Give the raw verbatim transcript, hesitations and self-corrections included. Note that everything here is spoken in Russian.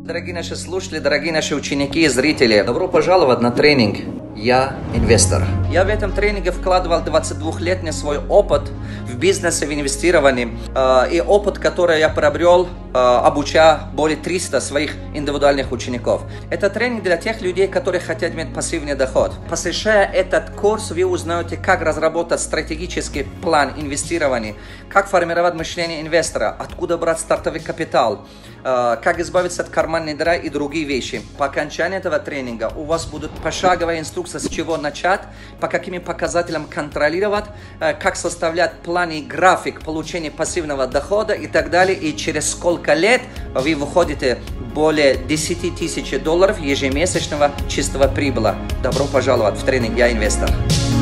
Дорогие наши слушатели, дорогие наши ученики и зрители, добро пожаловать на тренинг «Я инвестор». Я в этом тренинге вкладывал двадцатидвухлетний свой опыт в бизнесе, в инвестировании, и опыт, который я приобрел, обучая более трёхсот своих индивидуальных учеников. Это тренинг для тех людей, которые хотят иметь пассивный доход. Посещая этот курс, вы узнаете, как разработать стратегический план инвестирования, как формировать мышление инвестора, откуда брать стартовый капитал, как избавиться от карманной дыры и другие вещи. По окончании этого тренинга у вас будет пошаговая инструкция, с чего начать, по каким показателям контролировать, как составлять план и график получения пассивного дохода и так далее. И через сколько лет вы выходите более десяти тысяч долларов ежемесячного чистого прибыла. Добро пожаловать в тренинг «Я инвестор».